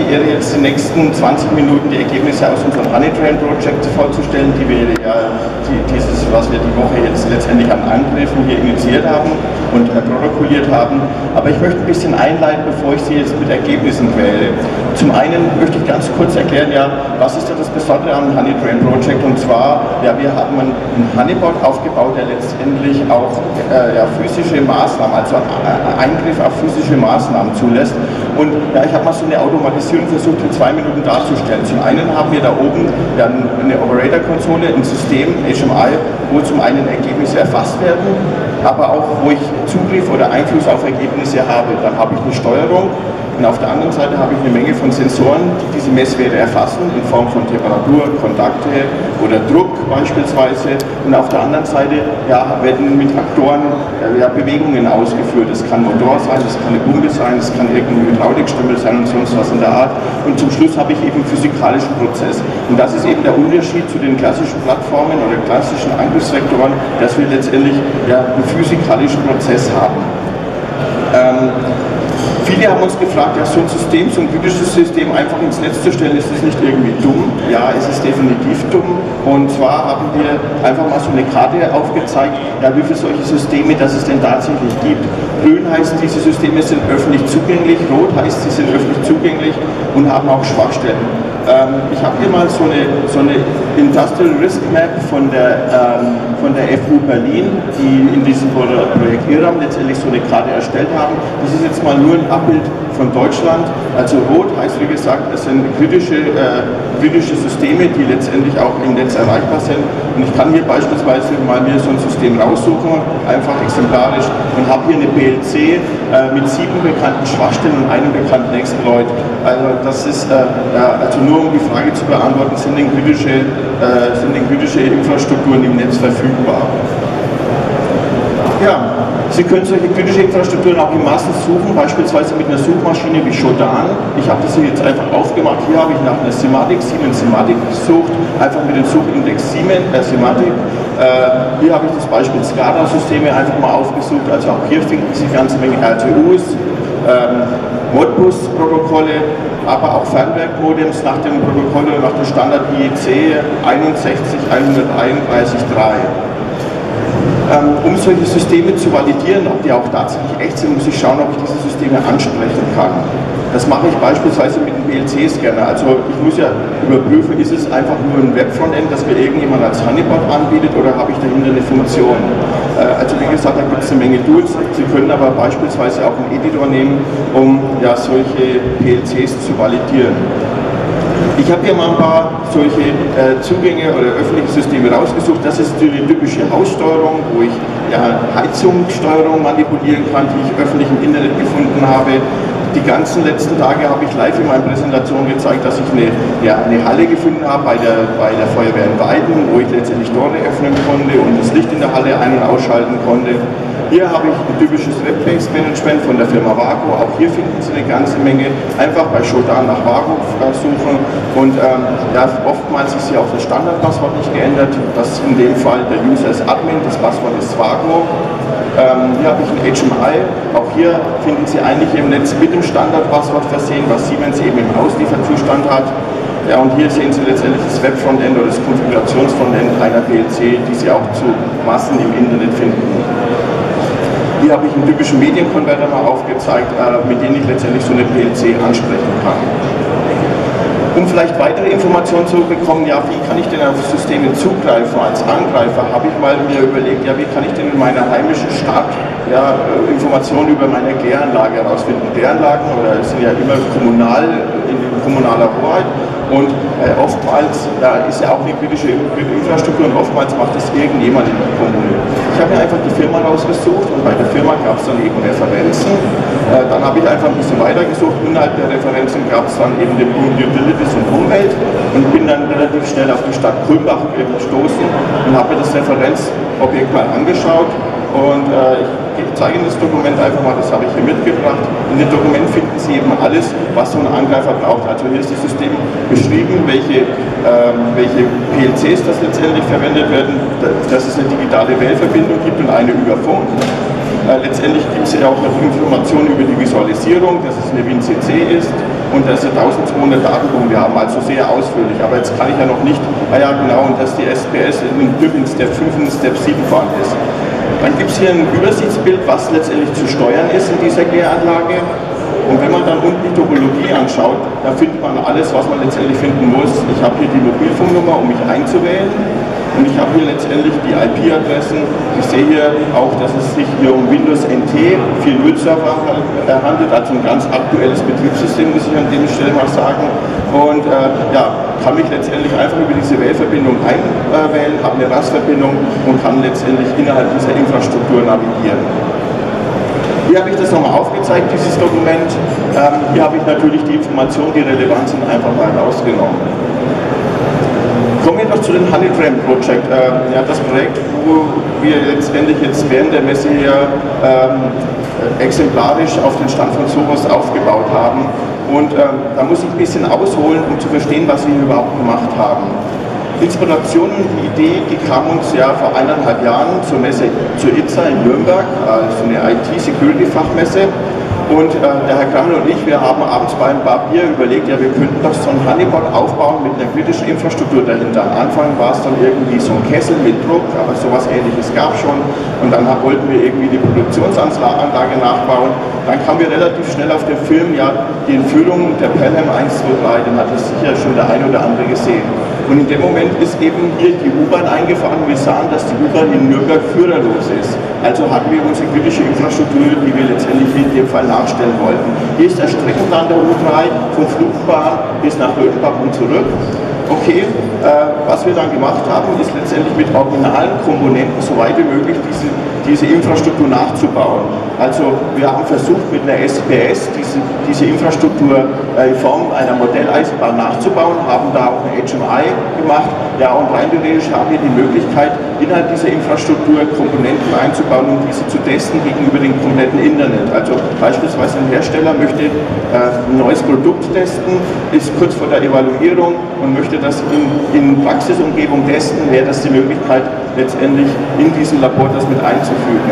die Ehre, jetzt die nächsten 20 Minuten die Ergebnisse aus unserem Honeytrain Project vorzustellen, die wir ja, was wir die Woche jetzt letztendlich an Angriffen hier initiiert haben und protokolliert haben. Aber ich möchte ein bisschen einleiten, bevor ich Sie jetzt mit Ergebnissen quäle. Zum einen möchte ich ganz kurz erklären, ja, was ist denn das Besondere am Honeytrain Project? Und zwar, ja, wir haben einen Honeybot aufgebaut, der letztendlich auch physische Maßnahmen, also Eingriff auf physische Maßnahmen zulässt. Und ja, ich habe mal so eine Automatisierung versucht, in 2 Minuten darzustellen. Zum einen haben wir da oben ja, eine Operator-Konsole, ein System, HMI, wo zum einen Ergebnisse erfasst werden, aber auch wo ich Zugriff oder Einfluss auf Ergebnisse habe. Dann habe ich eine Steuerung. Und auf der anderen Seite habe ich eine Menge von Sensoren, die diese Messwerte erfassen, in Form von Temperatur, Kontakte oder Druck beispielsweise. Und auf der anderen Seite ja, werden mit Aktoren Bewegungen ausgeführt. Das kann Motor sein, das kann eine Pumpe sein, das kann irgendeine Hydraulikstimme sein und sonst was in der Art. Und zum Schluss habe ich eben einen physikalischen Prozess. Und das ist eben der Unterschied zu den klassischen Plattformen oder klassischen Angriffsvektoren, dass wir letztendlich ja, einen physikalischen Prozess haben. Viele haben uns gefragt, ja, so ein System, so ein kritisches System einfach ins Netz zu stellen, ist das nicht irgendwie dumm? Ja, es ist definitiv dumm. Und zwar haben wir einfach mal so eine Karte aufgezeigt, ja, wie viele solche Systeme das es denn tatsächlich gibt. Grün heißt, diese Systeme sind öffentlich zugänglich, rot heißt, sie sind öffentlich zugänglich und haben auch Schwachstellen. Ich habe hier mal so eine Industrial Risk Map von der FU Berlin, die in diesem Projekt IRAM letztendlich so eine Karte erstellt haben. Das ist jetzt mal nur ein Abbild von Deutschland. Also rot heißt, wie gesagt, es sind kritische Systeme, die letztendlich auch im Netz erreichbar sind. Und ich kann hier beispielsweise mal mir so ein System raussuchen, einfach exemplarisch, und habe hier eine PLC mit 7 bekannten Schwachstellen und einem bekannten Exploit. Also das ist also nur um die Frage zu beantworten, sind denn kritische Infrastrukturen im Netz verfügbar? Ja, Sie können solche kritische Infrastrukturen auch in Massen suchen, beispielsweise mit einer Suchmaschine wie Shodan. Ich habe das hier jetzt einfach aufgemacht. Hier habe ich nach einer Siemens Simatic gesucht, einfach mit dem Suchindex Simatic. Hier habe ich das Beispiel SCADA-Systeme einfach mal aufgesucht, also auch hier finden Sie eine ganze Menge RTUs, Modbus-Protokolle, aber auch Fernwerkmodems nach dem Protokoll oder nach dem Standard IEC 61131-3. Um solche Systeme zu validieren, ob die auch tatsächlich echt sind, muss ich schauen, ob ich diese Systeme ansprechen kann. Das mache ich beispielsweise mit einem PLC-Scanner. Also ich muss ja überprüfen, ist es einfach nur ein Web-Frontend, das mir irgendjemand als Honeypot anbietet, oder habe ich dahinter eine Funktion? Also wie gesagt, da gibt es eine Menge Tools. Sie können aber beispielsweise auch einen Editor nehmen, um ja, solche PLCs zu validieren. Ich habe hier mal ein paar solche Zugänge oder öffentliche Systeme rausgesucht. Das ist die typische Haussteuerung, wo ich ja, Heizungssteuerung manipulieren kann, die ich öffentlich im Internet gefunden habe. Die ganzen letzten Tage habe ich live in meiner Präsentation gezeigt, dass ich eine Halle gefunden habe bei der Feuerwehr in Weiden, wo ich letztendlich Tore öffnen konnte und das Licht in der Halle ein- und ausschalten konnte. Hier habe ich ein typisches Web-Based-Management von der Firma Vago. Auch hier finden Sie eine ganze Menge. Einfach bei Shodan nach Vago suchen. Und ja, oftmals ist hier auch das Standardpasswort nicht geändert. Das ist in dem Fall der User ist Admin, das Passwort ist Vago. Hier habe ich ein HMI. Auch hier finden Sie eigentlich im Netz mit dem Standardpasswort versehen, was Siemens eben im Auslieferzustand hat. Ja, und hier sehen Sie letztendlich das Web-Frontend oder das Konfigurationsfrontend einer PLC, die Sie auch zu Massen im Internet finden. Hier habe ich einen typischen Medienkonverter mal aufgezeigt, mit dem ich letztendlich so eine PLC ansprechen kann. Um vielleicht weitere Informationen zu bekommen, ja, wie kann ich denn auf Systeme zugreifen als Angreifer, habe ich mal mir überlegt, ja, wie kann ich denn in meiner heimischen Stadt ja, Informationen über meine Kläranlage herausfinden. Kläranlagen sind ja immer in kommunaler Hoheit. Und oftmals ist ja auch eine kritische Infrastruktur und oftmals macht das irgendjemand in der Kommune. Ich habe mir einfach die Firma rausgesucht und bei der Firma gab es dann eben Referenzen. Dann habe ich einfach ein bisschen weitergesucht. Innerhalb der Referenzen gab es dann eben den Punkt Utilities und Umwelt und bin dann relativ schnell auf die Stadt Kulmbach gestoßen und habe mir das Referenzobjekt mal angeschaut. Und ich zeige Ihnen das Dokument einfach mal, das habe ich hier mitgebracht. In dem Dokument finden Sie eben alles, was so ein Angreifer braucht. Also hier ist das System beschrieben, welche PLCs das letztendlich verwendet werden, dass es eine digitale Wählverbindung gibt und eine über Funk. Letztendlich gibt es ja auch noch Informationen über die Visualisierung, dass es eine WinCC ist. und das ist 1200 Datenpunkte wir haben, also sehr ausführlich. Aber jetzt kann ich ja noch nicht, ja genau, und dass die SPS in Step 5 und Step 7 vorhanden ist. Dann gibt es hier ein Übersichtsbild, was letztendlich zu steuern ist in dieser Kläranlage. Und wenn man dann unten die Topologie anschaut, da findet man alles, was man letztendlich finden muss. Ich habe hier die Mobilfunknummer, um mich einzuwählen. Und ich habe hier letztendlich die IP-Adressen. Ich sehe hier auch, dass es sich hier um Windows NT 4.0 Server handelt, also ein ganz aktuelles Betriebssystem, muss ich an der Stelle mal sagen. Und ja, kann mich letztendlich einfach über diese Wählverbindung einwählen, habe eine RAS-Verbindung und kann letztendlich innerhalb dieser Infrastruktur navigieren. Hier habe ich das nochmal aufgezeigt, dieses Dokument. Hier habe ich natürlich die Informationen, die relevant sind, einfach mal rausgenommen. Kommen wir noch zu dem Honeygram Project. Ja, das Projekt, wo wir letztendlich jetzt während der Messe hier exemplarisch auf den Stand von Sophos aufgebaut haben. Und da muss ich ein bisschen ausholen, um zu verstehen, was wir überhaupt gemacht haben. Inspiration und die Idee, die kam uns ja vor 1,5 Jahren zur Messe, zur ITSA in Nürnberg, also eine IT-Security-Fachmesse. Und der Herr Krammel und ich, wir haben abends bei ein paar Bier überlegt, ja, wir könnten doch so ein Honeypot aufbauen mit einer kritischen Infrastruktur dahinter. Am Anfang war es dann irgendwie so ein Kessel mit Druck, aber sowas Ähnliches gab es schon. Und dann wollten wir irgendwie die Produktionsanlage nachbauen. Dann kamen wir relativ schnell auf den Film, ja, die Entführung der Pelham 123, den hat das sicher schon der eine oder andere gesehen. Und in dem Moment ist eben hier die U-Bahn eingefahren und wir sahen, dass die U-Bahn in Nürnberg führerlos ist. Also hatten wir unsere kritische Infrastruktur, die wir letztendlich in dem Fall nachstellen wollten. Hier ist der Streckenplan der U3 vom Flugbahn bis nach Röthenbach und zurück. Okay, was wir dann gemacht haben, ist letztendlich mit originalen Komponenten so weit wie möglich diese Infrastruktur nachzubauen. Also wir haben versucht mit einer SPS diese Infrastruktur in Form einer Modelleisenbahn nachzubauen, haben da auch eine HMI gemacht. Ja, und rein theoretisch haben wir die Möglichkeit, innerhalb dieser Infrastruktur Komponenten einzubauen, um diese zu testen gegenüber dem kompletten Internet. Also beispielsweise ein Hersteller möchte ein neues Produkt testen, ist kurz vor der Evaluierung und möchte das in Praxisumgebung testen, wäre das die Möglichkeit, letztendlich in diesem Labor das mit einzufügen.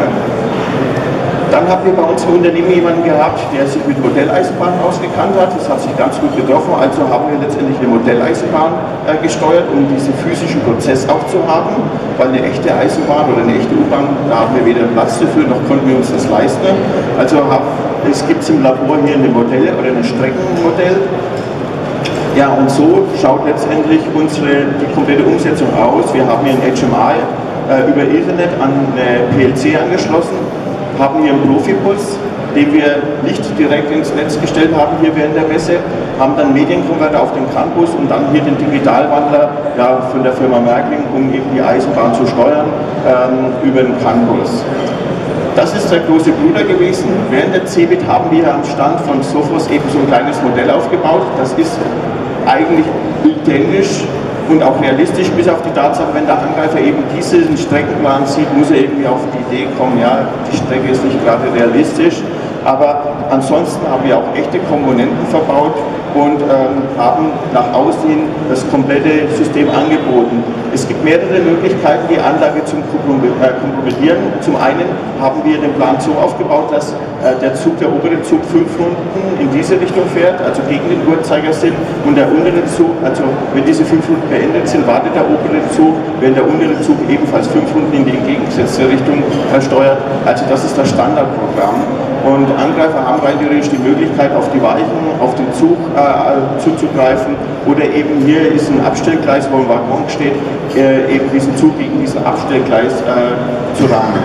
Dann haben wir bei uns im Unternehmen jemanden gehabt, der sich mit Modelleisenbahnen ausgekannt hat. Das hat sich ganz gut getroffen. Also haben wir letztendlich eine Modelleisenbahn gesteuert, um diesen physischen Prozess auch zu haben. Weil eine echte Eisenbahn oder eine echte U-Bahn, da haben wir weder Platz dafür, noch konnten wir uns das leisten. Also es gibt im Labor hier eine Modelle oder ein Streckenmodell. Ja, und so schaut letztendlich die komplette Umsetzung aus. Wir haben hier ein HMI über Ethernet an eine PLC angeschlossen, haben hier einen Profibus, den wir nicht direkt ins Netz gestellt haben hier während der Messe, haben dann Medienkonverter auf dem Campus und dann hier den Digitalwandler von der Firma Märkling, um eben die Eisenbahn zu steuern über den Campus. Das ist der große Bruder gewesen. Während der CeBIT haben wir am Stand von Sophos eben so ein kleines Modell aufgebaut. Das ist eigentlich identisch und auch realistisch, bis auf die Tatsache, wenn der Angreifer eben diesen Streckenplan sieht, muss er irgendwie auf die Idee kommen, ja, die Strecke ist nicht gerade realistisch. Aber ansonsten haben wir auch echte Komponenten verbaut und haben nach außen das komplette System angeboten. Es gibt mehrere Möglichkeiten, die Anlage zu kompromittieren. Zum einen haben wir den Plan so aufgebaut, dass der obere Zug 5 Runden in diese Richtung fährt, also gegen den Uhrzeigersinn, und der untere Zug, also wenn diese 5 Runden beendet sind, wartet der obere Zug, während der untere Zug ebenfalls 5 Runden in die entgegengesetzte Richtung steuert. Also das ist das Standardprogramm. Und Angreifer haben rein theoretisch die Möglichkeit, auf die Weichen, auf den Zug zuzugreifen, oder eben hier ist ein Abstellgleis, wo ein Waggon steht, eben diesen Zug gegen diesen Abstellgleis zu rammen.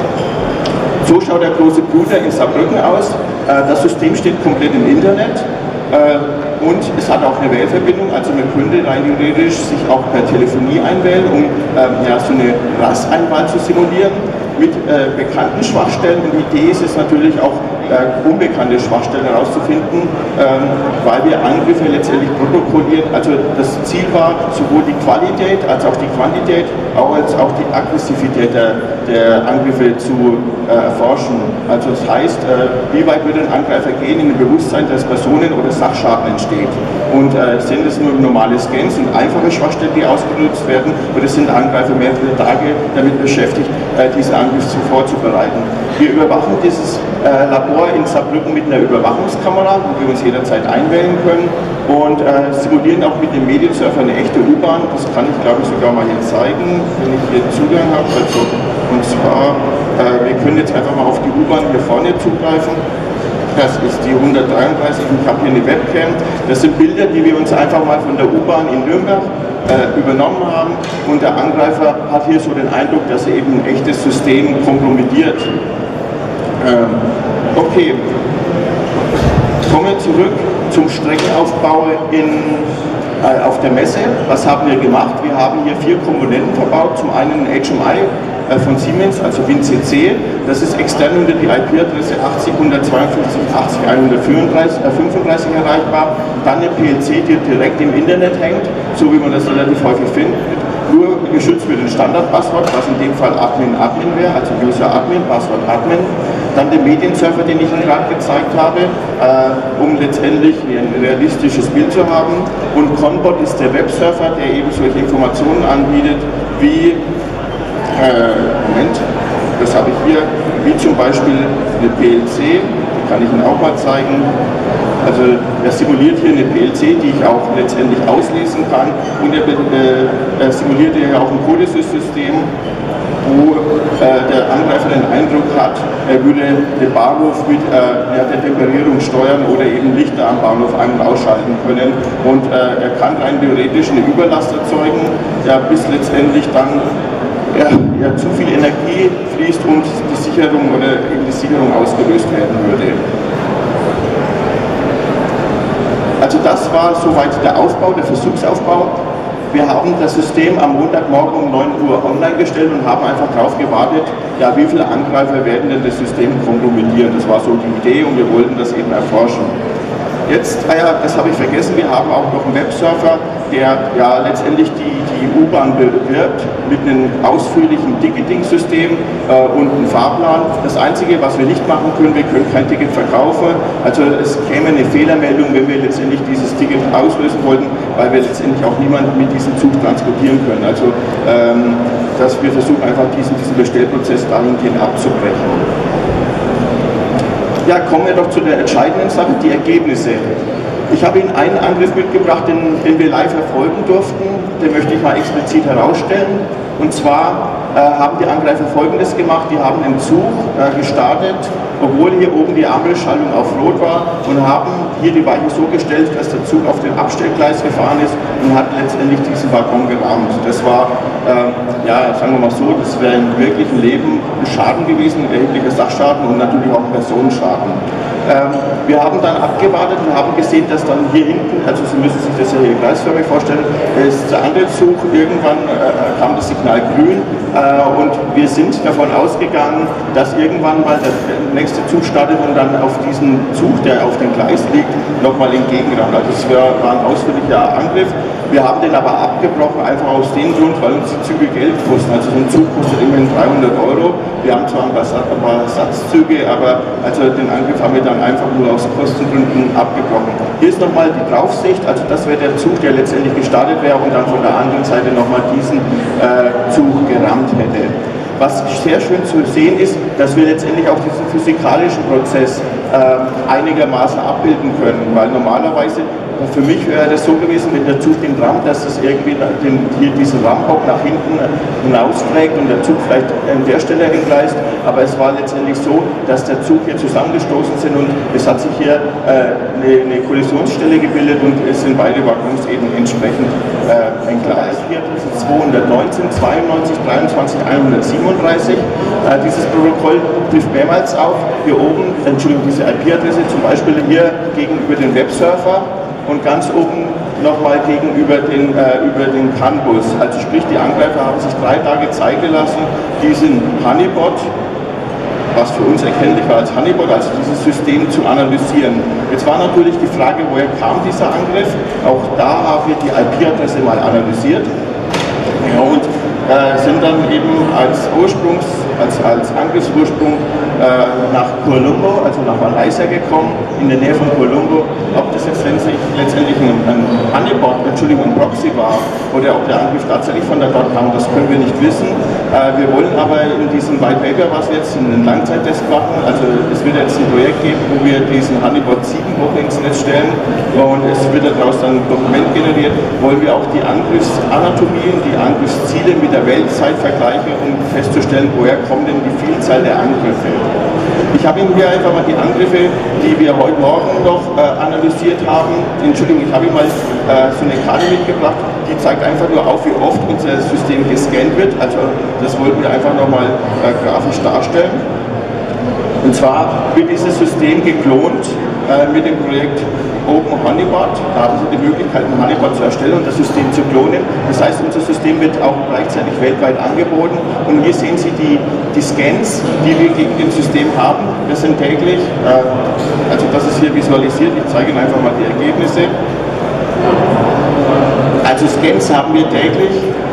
So schaut der große Bruder in Saarbrücken aus. Das System steht komplett im Internet. Und es hat auch eine Wählverbindung, also man könnte rein theoretisch sich auch per Telefonie einwählen, um so eine RAS-Einwahl zu simulieren mit bekannten Schwachstellen. Und die Idee ist es natürlich auch, unbekannte Schwachstellen herauszufinden, weil wir Angriffe letztendlich protokollieren. Also das Ziel war, sowohl die Qualität als auch die Quantität, als auch die Aggressivität der Angriffe zu erforschen. Also das heißt, wie weit würde ein Angreifer gehen in dem Bewusstsein, dass Personen- oder Sachschaden entsteht. Und sind es nur normale Scans und einfache Schwachstellen, die ausgenutzt werden, oder sind Angreifer mehrere Tage damit beschäftigt, diese Angriffe vorzubereiten. Wir überwachen dieses Labor Labor in Saarbrücken mit einer Überwachungskamera, wo wir uns jederzeit einwählen können und simulieren auch mit dem Mediensurfer eine echte U-Bahn. Das kann ich, glaube ich, sogar mal hier zeigen, wenn ich hier Zugang habe. Also, und zwar, wir können jetzt einfach mal auf die U-Bahn hier vorne zugreifen. Das ist die 133, ich habe hier eine Webcam. Das sind Bilder, die wir uns einfach mal von der U-Bahn in Nürnberg übernommen haben. Und der Angreifer hat hier so den Eindruck, dass er eben ein echtes System kompromittiert. Okay, kommen wir zurück zum Streckenaufbau auf der Messe. Was haben wir gemacht? Wir haben hier 4 Komponenten verbaut. Zum einen ein HMI von Siemens, also WinCC. Das ist extern unter die IP-Adresse 80.152.135 erreichbar. Dann eine PLC, die direkt im Internet hängt, so wie man das relativ häufig findet. Nur geschützt mit dem Standardpasswort, was in dem Fall Admin wäre, also User Admin, Passwort Admin. Dann den Mediensurfer, den ich Ihnen gerade gezeigt habe, um letztendlich ein realistisches Bild zu haben. Und Conbot ist der Websurfer, der eben solche Informationen anbietet, wie, Moment, das habe ich hier, wie zum Beispiel eine PLC, die kann ich Ihnen auch mal zeigen. Also er simuliert hier eine PLC, die ich auch letztendlich auslesen kann, und er simuliert hier auch ein Codesys-System, wo der Angreifer den Eindruck hat, er würde den Bahnhof mit der Temperierung steuern oder eben Lichter am Bahnhof ein- und ausschalten können, und er kann rein theoretisch eine Überlast erzeugen, ja, bis letztendlich dann zu viel Energie fließt und die Sicherung oder eben die Sicherung ausgelöst werden würde. Also das war soweit der Aufbau, der Versuchsaufbau. Wir haben das System am Montagmorgen um 9 Uhr online gestellt und haben einfach darauf gewartet, ja, wie viele Angreifer werden denn das System kompromittieren. Das war so die Idee und wir wollten das eben erforschen. Jetzt, das habe ich vergessen, wir haben auch noch einen Websurfer, der ja letztendlich die U-Bahn bewirbt mit einem ausführlichen Ticketing-System und einem Fahrplan. Das Einzige, was wir nicht machen können, wir können kein Ticket verkaufen. Also es käme eine Fehlermeldung, wenn wir letztendlich dieses Ticket auslösen wollten, weil wir letztendlich auch niemanden mit diesem Zug transportieren können. Also dass wir versuchen einfach diesen Bestellprozess dahingehend abzubrechen. Ja, kommen wir doch zu der entscheidenden Sache, die Ergebnisse. Ich habe Ihnen einen Angriff mitgebracht, den wir live verfolgen durften. Den möchte ich mal explizit herausstellen. Und zwar haben die Angreifer Folgendes gemacht: Die haben den Zug gestartet, obwohl hier oben die Ampelschaltung auf Rot war, und haben hier die Weiche so gestellt, dass der Zug auf den Abstellgleis gefahren ist und hat letztendlich diesen Waggon gerammt. Das war, ja, sagen wir mal so, das wäre im wirklichen Leben ein Schaden gewesen, ein erheblicher Sachschaden und natürlich auch ein Personenschaden. Wir haben dann abgewartet und haben gesehen, dass dann hier hinten, also Sie müssen sich das ja hier kreisförmig vorstellen, ist der andere Zug, irgendwann kam das Signal grün, und wir sind davon ausgegangen, dass irgendwann mal der nächste Zug startet und dann auf diesen Zug, der auf dem Gleis liegt, nochmal entgegenrammt. Also es war ein ausführlicher Angriff. Wir haben den aber abgebrochen, einfach aus dem Grund, weil uns die Züge Geld kosten. Also so ein Zug kostet immerhin 300 €. Wir haben zwar ein paar Satzzüge, aber also den Angriff haben wir dann einfach nur aus Kostengründen abgebrochen. Hier ist nochmal die Draufsicht, also das wäre der Zug, der letztendlich gestartet wäre und dann von der anderen Seite nochmal diesen Zug gerammt hätte. Was sehr schön zu sehen ist, dass wir letztendlich auch diesen physikalischen Prozess einigermaßen abbilden können, weil normalerweise für mich wäre das so gewesen, wenn der Zug den rammt, dass das irgendwie hier diesen Rammbock nach hinten hinausträgt und der Zug vielleicht an der Stelle entgleist, aber es war letztendlich so, dass der Zug hier zusammengestoßen sind und es hat sich hier eine Kollisionsstelle gebildet und es sind beide Waggons eben entsprechend entgleist. Hier ist 219, 92, 23, 137. Dieses Protokoll trifft mehrmals auf. Hier oben, Entschuldigung, diese IP-Adresse zum Beispiel hier gegenüber den Websurfer und ganz oben nochmal gegenüber über den CAN-Bus. Also sprich, die Angreifer haben sich 3 Tage Zeit gelassen, diesen Honeypot, was für uns erkennlich war als Honeypot, also dieses System zu analysieren. Jetzt war natürlich die Frage, woher kam dieser Angriff? Auch da haben wir die IP-Adresse mal analysiert, ja, und sind dann eben als als Angriffsursprung nach Colombo, also nach Malaysia gekommen, in der Nähe von Colombo. Ob das jetzt letztendlich ein Honeypot, ein Proxy war oder ob der Angriff tatsächlich von da dort kam, das können wir nicht wissen. Wir wollen aber in diesem White Paper, was wir jetzt in den Langzeittest machen, also es wird jetzt ein Projekt geben, wo wir diesen Honeypot 7 Wochen ins Netz stellen und es wird daraus dann ein Dokument generiert, wollen wir auch die Angriffsanatomien, die Angriffsziele mit der Weltzeit vergleichen, um festzustellen, woher kommt denn die Vielzahl der Angriffe. Ich habe Ihnen hier einfach mal die Angriffe, die wir heute Morgen noch analysiert haben. Entschuldigung, ich habe Ihnen mal so eine Karte mitgebracht, die zeigt einfach nur auf, wie oft unser System gescannt wird. Also das wollten wir einfach nochmal grafisch darstellen. Und zwar wird dieses System geklont mit dem Projekt Open Honeypot. Da haben Sie die Möglichkeit, ein Honeypot zu erstellen und das System zu klonen. Das heißt, unser System wird auch gleichzeitig weltweit angeboten. Und hier sehen Sie die Scans, die wir gegen dem System haben. Das sind täglich, also das ist hier visualisiert. Ich zeige Ihnen einfach mal die Ergebnisse. Also Scans haben wir täglich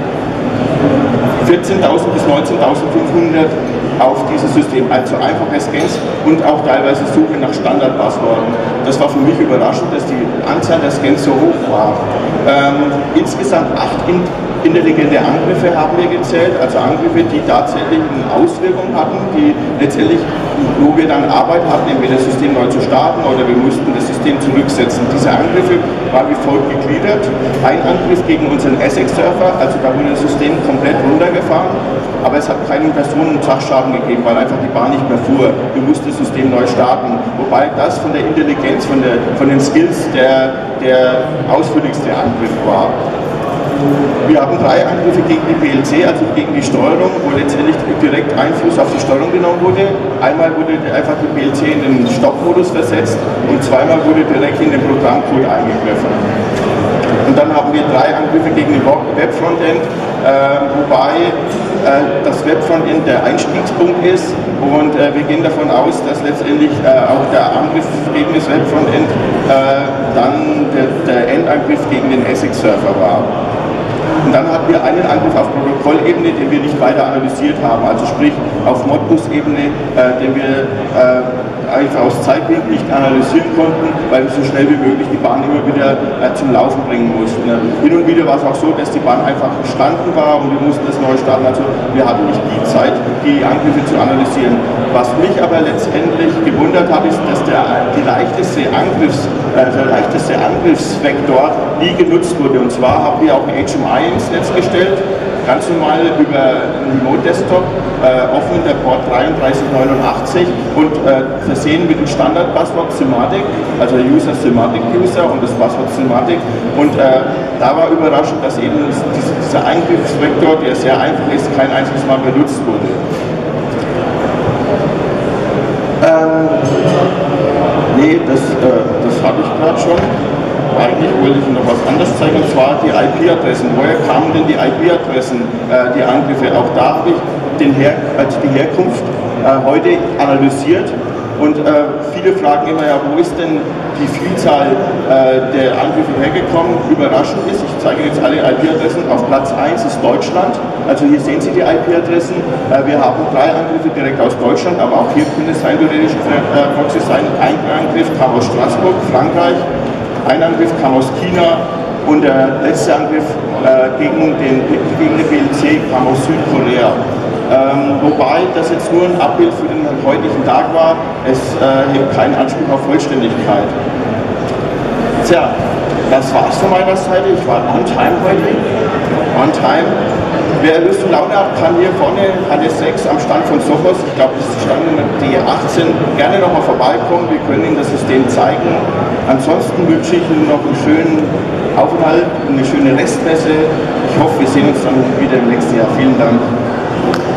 14.000 bis 19.500 auf dieses System, also einfache Scans und auch teilweise Suche nach Standardpassworten. Das war für mich überraschend, dass die Anzahl der Scans so hoch war. Insgesamt 8 intelligente Angriffe haben wir gezählt, also Angriffe, die tatsächlich eine Auswirkung hatten, die letztendlich, wo wir dann Arbeit hatten, entweder das System neu zu starten oder wir mussten das System zurücksetzen. Diese Angriffe waren wie folgt gegliedert. Ein Angriff gegen unseren Essex-Server, also da wurde das System komplett runtergefahren, aber es hat keinen Personen- und Sachschaden gegeben, weil einfach die Bahn nicht mehr fuhr. Wir mussten das System neu starten, wobei das von der Intelligenz, von den Skills der ausführlichste Angriff war. Wir haben 3 Angriffe gegen die PLC, also gegen die Steuerung, wo letztendlich direkt Einfluss auf die Steuerung genommen wurde. Einmal wurde einfach die PLC in den Stoppmodus versetzt und zweimal wurde direkt in den Programmcode eingegriffen. Und dann haben wir 3 Angriffe gegen den Web-Frontend, wobei das Web-Frontend der Einstiegspunkt ist und wir gehen davon aus, dass letztendlich auch der Angriff gegen das Web-Frontend dann der Endangriff gegen den Essex-Server war. Und dann hatten wir einen Angriff auf Protokollebene, den wir nicht weiter analysiert haben, also sprich auf Modbus-Ebene, den wir einfach aus Zeitgründen nicht analysieren konnten, weil wir so schnell wie möglich die Bahn immer wieder zum Laufen bringen mussten. Hin und wieder war es auch so, dass die Bahn einfach gestanden war und wir mussten das neu starten. Also wir hatten nicht die Zeit, die Angriffe zu analysieren. Was mich aber letztendlich gewundert hat, ist, dass der leichteste Angriffsvektor nie genutzt wurde. Und zwar haben wir auch ein HMI ins Netz gestellt, ganz normal über einen Remote-Desktop, offen der Port 3389 und versehen mit dem Standardpasswort Symantec, also User Symantec User und das Passwort Symantec. Und da war überraschend, dass eben dieser Eingriffsvektor, der sehr einfach ist, kein einziges Mal benutzt wurde. Nee, das habe ich gerade schon. Eigentlich wollte ich noch was anderes zeigen, und zwar die IP-Adressen. Woher kamen denn die IP-Adressen, die Angriffe? Auch da habe ich die Herkunft heute analysiert. Und viele fragen immer, ja, wo ist denn die Vielzahl der Angriffe hergekommen? Überraschend ist, ich zeige jetzt alle IP-Adressen, auf Platz 1 ist Deutschland. Also hier sehen Sie die IP-Adressen. Wir haben 3 Angriffe direkt aus Deutschland, aber auch hier können es sein, theoretisch Proxy sein. Ein Angriff kam aus Straßburg, Frankreich. Ein Angriff kam aus China und der letzte Angriff gegen die PLC kam aus Südkorea. Wobei das jetzt nur ein Abbild für den heutigen Tag war, es hebt keinen Anspruch auf Vollständigkeit. Tja, das war's von meiner Seite. Ich war on time heute. On time. Wer Lust und Laune hat, kann hier vorne HS6 am Stand von Sophos, ich glaube das ist Standnummer D18, gerne nochmal vorbeikommen. Wir können Ihnen das System zeigen. Ansonsten wünsche ich Ihnen noch einen schönen Aufenthalt, eine schöne Restmesse. Ich hoffe, wir sehen uns dann wieder im nächsten Jahr. Vielen Dank.